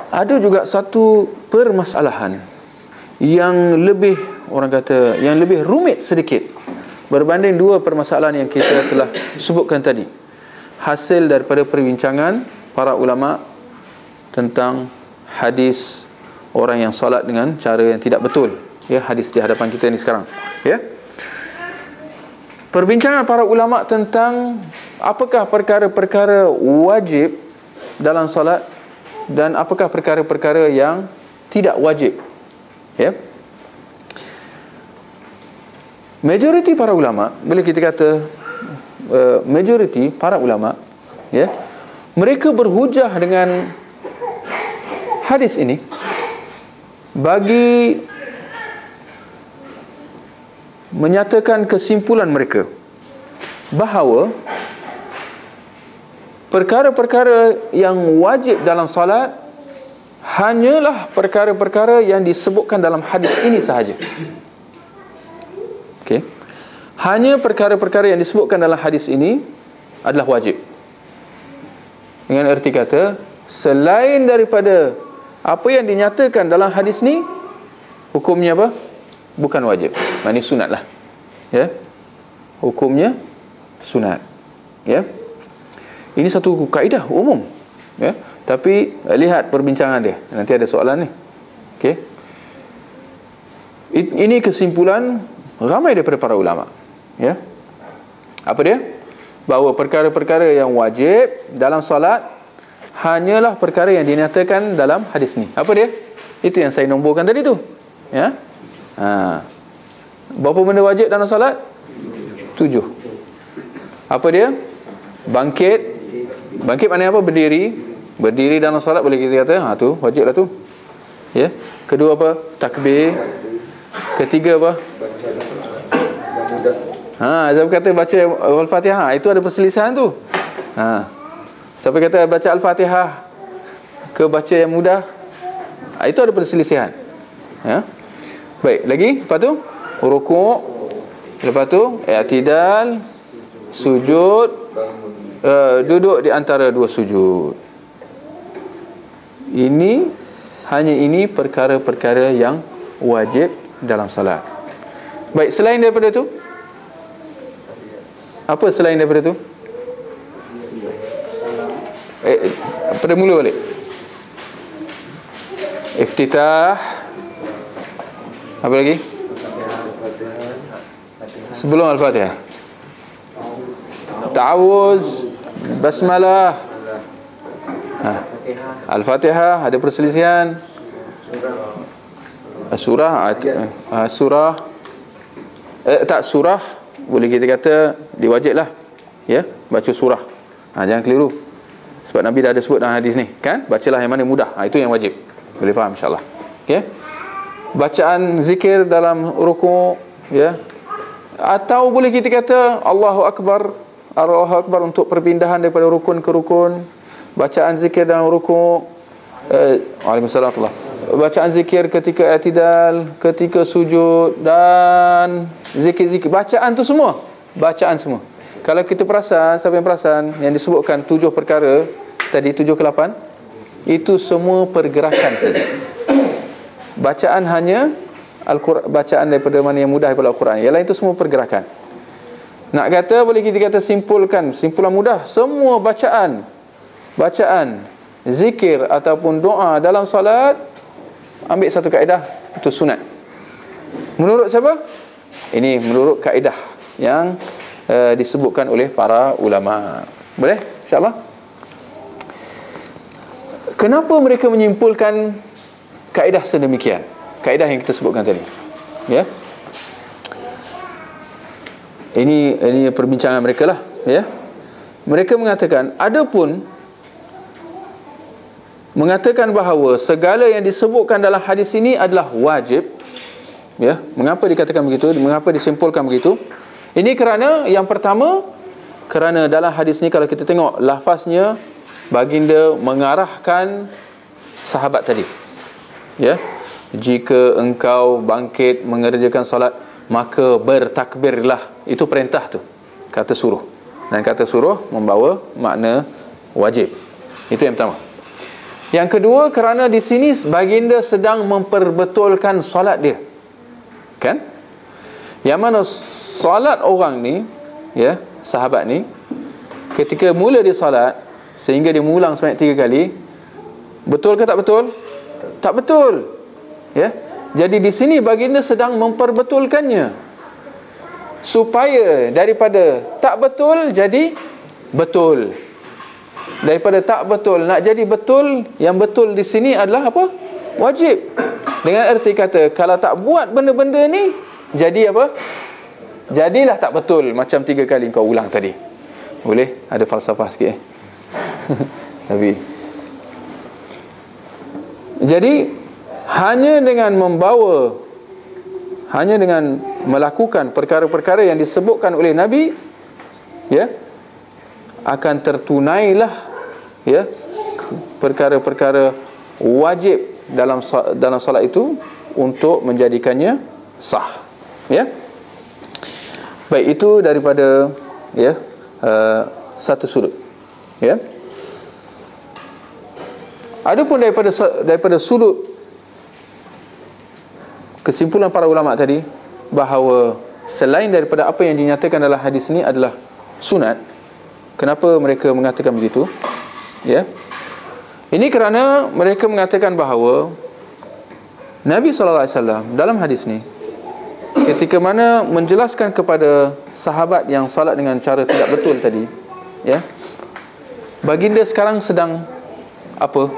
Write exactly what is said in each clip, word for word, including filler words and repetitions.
Ada juga satu permasalahan yang lebih, orang kata, yang lebih rumit sedikit berbanding dua permasalahan yang kita telah sebutkan tadi. Hasil daripada perbincangan para ulama tentang hadis orang yang salat dengan cara yang tidak betul. Ya, hadis di hadapan kita ni sekarang. Ya. Perbincangan para ulama tentang apakah perkara-perkara wajib dalam salat dan apakah perkara-perkara yang tidak wajib. Ya. Majoriti para ulama, bila kita kata uh, majoriti para ulama, ya, mereka berhujah dengan hadis ini bagi menyatakan kesimpulan mereka bahawa perkara-perkara yang wajib dalam salat hanyalah perkara-perkara yang disebutkan dalam hadis ini sahaja. Okey. Hanya perkara-perkara yang disebutkan dalam hadis ini adalah wajib. Dengan erti kata, selain daripada apa yang dinyatakan dalam hadis ni, hukumnya apa? Bukan wajib. Maknanya sunat lah. Ya. Hukumnya sunat. Ya. Ini satu kaedah umum. Ya. Tapi lihat perbincangan dia. Nanti ada soalan ni. Okey. Ini kesimpulan ramai daripada para ulama. Ya. Apa dia? Bahawa perkara-perkara yang wajib dalam solat hanyalah perkara yang dinyatakan dalam hadis ni. Apa dia? Itu yang saya nomborkan tadi tu. Ya. Ha. Berapa benda wajib dalam solat? Tujuh. Apa dia? Bangkit. Bangkit maknanya apa? Berdiri. Berdiri dalam solat boleh kita kata, ha tu wajib lah tu. Ya. Kedua apa? Takbir. Ketiga apa? Ha, siapa kata baca Al-Fatihah, itu ada perselisihan tu. Ha. Siapa kata baca Al-Fatihah ke baca yang mudah, ha, itu ada perselisihan. Ya. Baik, lagi lepas tu rukuk, lepas tu i'tidal, sujud, uh, duduk di antara dua sujud. Ini hanya ini perkara-perkara yang wajib dalam salat. Baik, selain daripada tu, apa selain daripada tu? Eh, pada mula balik. Iftitah. Apa lagi? Sebelum Al-Fatihah. Ta'awuz, basmalah. Ha. Al-Fatihah ada perselisihan. Surah, uh, surah eh, tak surah boleh kita kata diwajib lah, ya, baca surah. Ha, jangan keliru, sebab Nabi dah ada sebut dalam hadis ni kan, bacalah yang mana mudah. Ha, itu yang wajib. Boleh faham insyaAllah. Okay. Bacaan zikir dalam rukuk, ya, atau boleh kita kata Allahu Akbar, Allahu Akbar untuk perpindahan daripada rukun ke rukun. Bacaan zikir dalam rukuk, eh, Waalaikumsalam, bacaan zikir ketika i'tidal, ketika sujud, dan zikir-zikir, bacaan tu semua, bacaan semua. Kalau kita perasan, siapa yang perasan yang disebutkan tujuh perkara tadi, tujuh ke lapan, itu semua pergerakan saja. Bacaan hanya Al-Quran, bacaan daripada mana yang mudah daripada Al-Quran. Yang lain itu semua pergerakan. Nak kata, boleh kita kata simpulkan, simpulan mudah, semua bacaan, bacaan, zikir ataupun doa dalam solat, ambil satu kaedah, itu sunat. Menurut siapa? Ini menurut kaedah yang uh, disebutkan oleh para ulama. Boleh? InsyaAllah. Kenapa mereka menyimpulkan kaedah sedemikian? Kaedah yang kita sebutkan tadi. Ya. Ini ini perbincangan mereka lah, ya. Mereka mengatakan, adapun mengatakan bahawa segala yang disebutkan dalam hadis ini adalah wajib. Ya, mengapa dikatakan begitu? Mengapa disimpulkan begitu? Ini kerana yang pertama, kerana dalam hadis ini kalau kita tengok lafaznya, baginda mengarahkan sahabat tadi. Ya. Jika engkau bangkit mengerjakan solat, maka bertakbirlah. Itu perintah tu. Kata suruh. Dan kata suruh membawa makna wajib. Itu yang pertama. Yang kedua, kerana di sini baginda sedang memperbetulkan solat dia. Kan? Yang mana solat orang ni, ya, sahabat ni, ketika mula dia solat sehingga dia mengulang sebanyak tiga kali, betul ke tak betul? Tak betul. Ya. Jadi di sini baginda sedang memperbetulkannya, supaya daripada tak betul jadi betul. Daripada tak betul nak jadi betul, yang betul di sini adalah apa? Wajib. Dengan erti kata, kalau tak buat benda-benda ni, jadi apa? Jadilah tak betul, macam tiga kali kau ulang tadi. Boleh? Ada falsafah sikit eh? Tapi jadi hanya dengan membawa, hanya dengan melakukan perkara-perkara yang disebutkan oleh Nabi, ya, akan tertunailah, ya, perkara-perkara wajib dalam dalam solat itu untuk menjadikannya sah. Ya. Baik, itu daripada, ya, uh, satu sudut. Ya. Adapun daripada daripada sudut kesimpulan para ulama tadi, bahawa selain daripada apa yang dinyatakan dalam hadis ini adalah sunat. Kenapa mereka mengatakan begitu? Ya. Ini kerana mereka mengatakan bahawa Nabi sallallahu alaihi wasallam dalam hadis ni, ketika mana menjelaskan kepada sahabat yang salat dengan cara tidak betul tadi, ya, baginda sekarang sedang apa?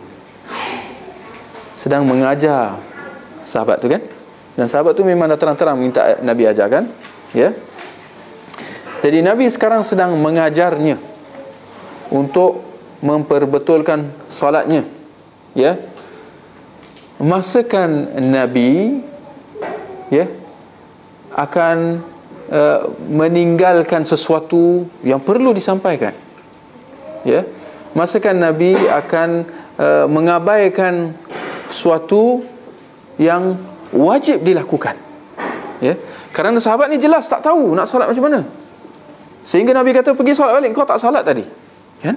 Sedang mengajar sahabat tu, kan? Dan sahabat tu memang dah terang-terang minta Nabi ajarkan, ya. Jadi Nabi sekarang sedang mengajarnya untuk memperbetulkan solatnya, ya. Masakan Nabi, ya, akan uh, meninggalkan sesuatu yang perlu disampaikan, ya. Masakan Nabi akan uh, mengabaikan sesuatu yang wajib dilakukan, ya. Kerana sahabat ni jelas tak tahu nak solat macam mana, sehingga Nabi kata pergi solat balik, kau tak solat tadi, kan?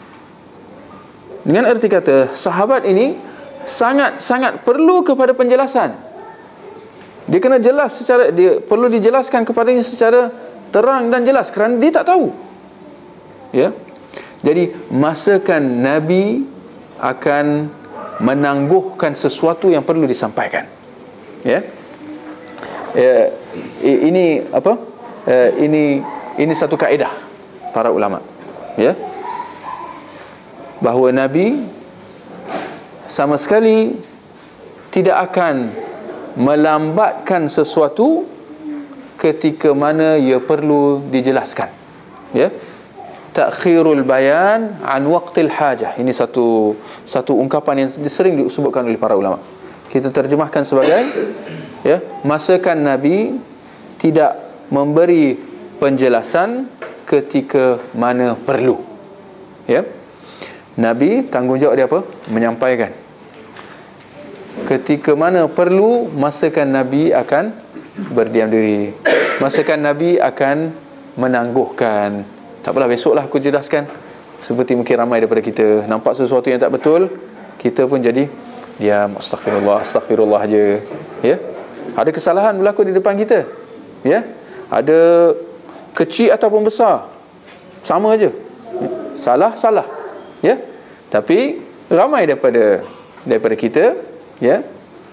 Dengan erti kata sahabat ini sangat-sangat perlu kepada penjelasan. Dia kena jelas secara, dia perlu dijelaskan kepadanya secara terang dan jelas, kerana dia tak tahu, ya. Jadi masakan Nabi akan menangguhkan sesuatu yang perlu disampaikan, ya. Ya, ini apa? Ini ini satu kaedah para ulama, ya, bahawa Nabi sama sekali tidak akan melambatkan sesuatu ketika mana ia perlu dijelaskan, ya. Takhirul bayan an waqtil hajah. Ini satu satu ungkapan yang sering disebutkan oleh para ulama. Kita terjemahkan sebagai, ya, masakan Nabi tidak memberi penjelasan ketika mana perlu, ya. Nabi tanggungjawab dia apa? Menyampaikan. Ketika mana perlu, masakan Nabi akan berdiam diri. Masakan Nabi akan menangguhkan. Tak apalah, besoklah aku jelaskan. Seperti mungkin ramai daripada kita nampak sesuatu yang tak betul, kita pun jadi diam, astagfirullah, astagfirullah aja, ya. Ada kesalahan berlaku di depan kita, ya. Ada kecil ataupun besar, sama aja. Salah, salah, ya. Tapi ramai daripada daripada kita, ya,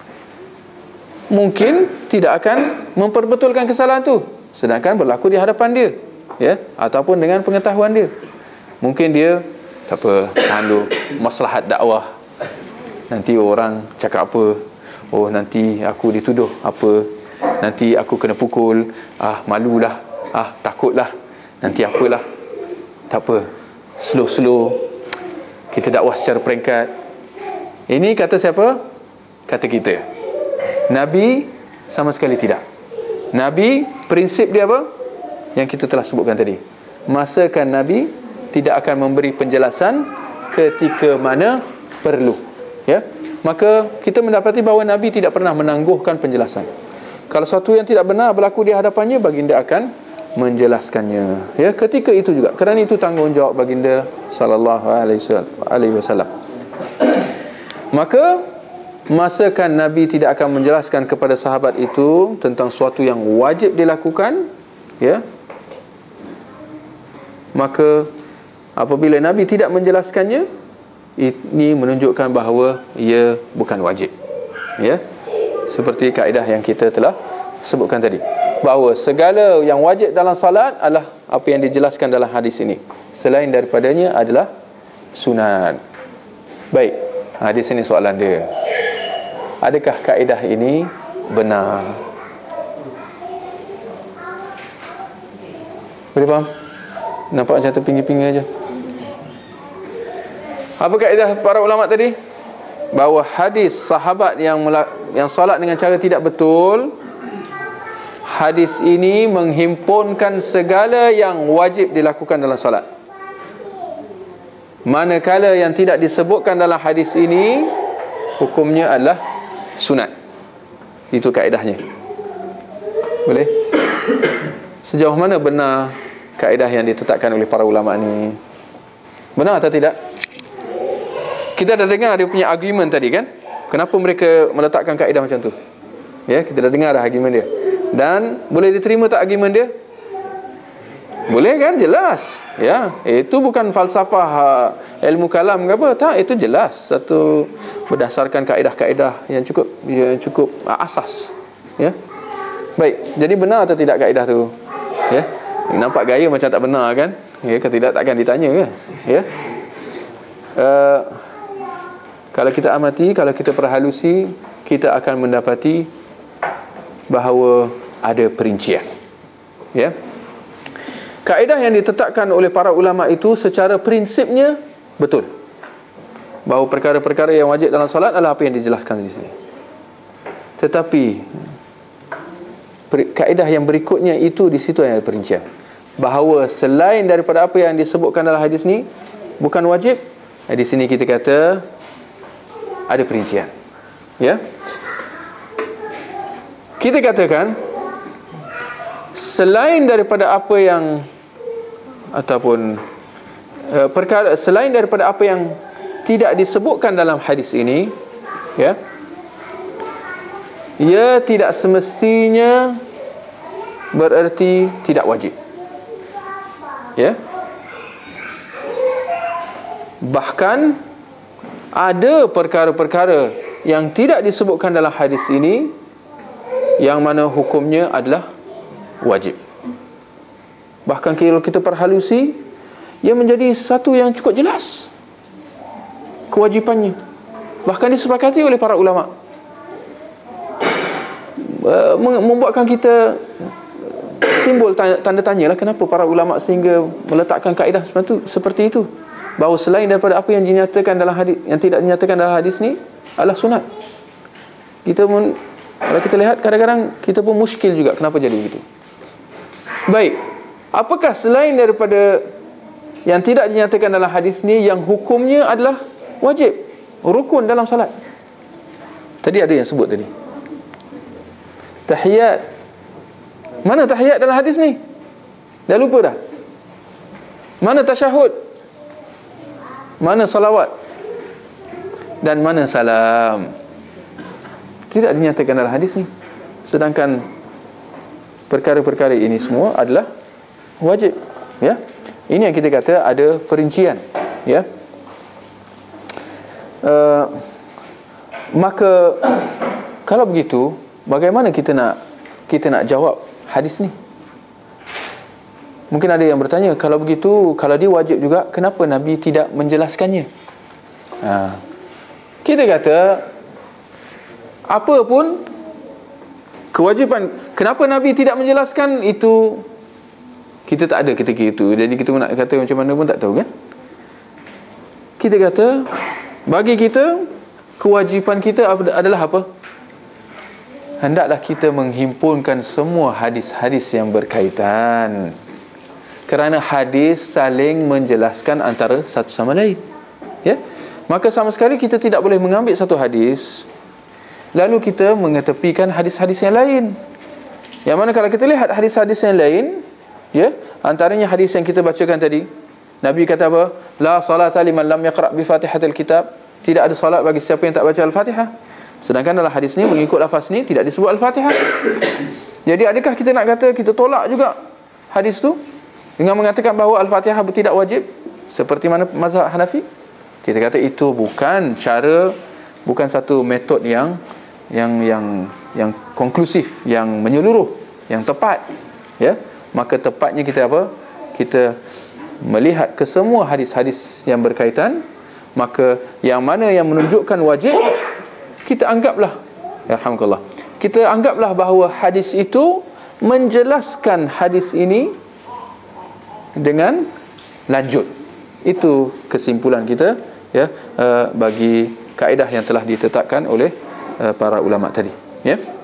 mungkin tidak akan memperbetulkan kesalahan tu, sedangkan berlaku di hadapan dia, ya, ataupun dengan pengetahuan dia. Mungkin dia tak apa, tahan dulu, maslahat dakwah. Nanti orang cakap apa, oh nanti aku dituduh apa, nanti aku kena pukul, ah malulah, ah takutlah, nanti apalah. Tak apa, slow-slow kita dakwah secara peringkat. Ini kata siapa? Kata kita. Nabi sama sekali tidak. Nabi, prinsip dia apa? Yang kita telah sebutkan tadi. Masakan Nabi tidak akan memberi penjelasan ketika mana perlu, ya. Maka kita mendapati bahawa Nabi tidak pernah menangguhkan penjelasan. Kalau sesuatu yang tidak benar berlaku di hadapannya, baginda akan menjelaskannya, ya, ketika itu juga. Kerana itu tanggungjawab baginda sallallahu alaihi wasallam. Maka masakan Nabi tidak akan menjelaskan kepada sahabat itu tentang suatu yang wajib dilakukan, ya, maka apabila Nabi tidak menjelaskannya, ini menunjukkan bahawa ia bukan wajib, ya. Seperti kaedah yang kita telah sebutkan tadi, bahawa segala yang wajib dalam salat adalah apa yang dijelaskan dalam hadis ini, selain daripadanya adalah sunat. Baik, ha, di sini soalan dia, adakah kaedah ini benar? Boleh faham? Nampak macam terpinggir-pinggir aja. Apa kaedah para ulama tadi? Bahawa hadis sahabat yang yang solat dengan cara tidak betul, hadis ini menghimpunkan segala yang wajib dilakukan dalam solat. Manakala yang tidak disebutkan dalam hadis ini, hukumnya adalah sunat. Itu kaedahnya. Boleh? Sejauh mana benar kaedah yang ditetapkan oleh para ulama ni? Benar atau tidak? Kita dah dengar dia punya argument tadi kan, kenapa mereka meletakkan kaedah macam tu, ya, kita dah dengar dah argument dia. Dan boleh diterima tak argument dia? Boleh kan? Jelas, ya. Itu bukan falsafah ilmu kalam ke apa, tak, itu jelas satu berdasarkan kaedah-kaedah yang cukup yang cukup asas, ya. Baik, jadi benar atau tidak kaedah tu? Ya. Nampak gaya macam tak benar kan? Ya, kalau tidak takkan ditanya kan? Ya. Uh, kalau kita amati, kalau kita perhalusi, kita akan mendapati bahawa ada perincian. Ya. Kaedah yang ditetapkan oleh para ulama itu secara prinsipnya betul. Bahawa perkara-perkara yang wajib dalam solat adalah apa yang dijelaskan di sini. Tetapi kaedah yang berikutnya itu, di situ yang ada perincian. Bahawa selain daripada apa yang disebutkan dalam hadis ni bukan wajib, di sini kita kata ada perincian, ya. Kita katakan selain daripada apa yang ataupun uh, perkara selain daripada apa yang tidak disebutkan dalam hadis ini, ya, ia tidak semestinya bererti tidak wajib, ya. Bahkan ada perkara-perkara yang tidak disebutkan dalam hadis ini yang mana hukumnya adalah wajib. Bahkan kalau kita perhalusi, ia menjadi satu yang cukup jelas kewajipannya, bahkan disepakati oleh para ulama. Membuatkan kita timbul tanda tanya lah, kenapa para ulama sehingga meletakkan kaedah seperti itu, seperti itu, bahawa selain daripada apa yang dinyatakan dalam hadis, yang tidak dinyatakan dalam hadis ni adalah sunat. Kita pun, kalau kita lihat, kadang-kadang kita pun muskil juga kenapa jadi begitu. Baik, apakah selain daripada yang tidak dinyatakan dalam hadis ni yang hukumnya adalah wajib, rukun dalam salat? Tadi ada yang sebut tadi tahiyat. Mana tahiyat dalam hadis ni? Dah lupa dah. Mana tasyahud? Mana salawat? Dan mana salam? Tidak dinyatakan dalam hadis ni. Sedangkan perkara-perkara ini semua adalah wajib, ya. Ini yang kita kata ada perincian, ya. Uh, maka kalau begitu, bagaimana kita nak kita nak jawab hadis ni? Mungkin ada yang bertanya, kalau begitu, kalau dia wajib juga, kenapa Nabi tidak menjelaskannya? Ha. Kita kata, apa pun kewajipan, kenapa Nabi tidak menjelaskan itu, kita tak ada ketika itu. Jadi kita nak kata macam mana pun tak tahu kan? Kita kata, bagi kita, kewajipan kita adalah apa? Hendaklah kita menghimpunkan semua hadis-hadis yang berkaitan. Kerana hadis saling menjelaskan antara satu sama lain, ya. Maka sama sekali kita tidak boleh mengambil satu hadis lalu kita mengetepikan hadis-hadis yang lain. Yang mana kalau kita lihat hadis-hadis yang lain, ya, antaranya hadis yang kita bacakan tadi, Nabi kata apa? La salata liman lam yaqra' bi Fatihatil kitab tidak ada solat bagi siapa yang tak baca Al-Fatihah. Sedangkan dalam hadis ni mengikut lafaz ni tidak disebut Al-Fatihah. Jadi adakah kita nak kata kita tolak juga hadis tu dengan mengatakan bahawa Al-Fatihah tidak wajib seperti mana mazhab Hanafi? Kita kata itu bukan cara, bukan satu metod yang yang yang yang konklusif, yang menyeluruh, yang tepat, ya. Maka tepatnya kita apa? Kita melihat ke semua hadis-hadis yang berkaitan, maka yang mana yang menunjukkan wajib kita anggaplah, alhamdulillah, kita anggaplah bahawa hadis itu menjelaskan hadis ini dengan lanjut. Itu kesimpulan kita, ya, uh, bagi kaedah yang telah ditetapkan oleh uh, para ulama tadi, ya.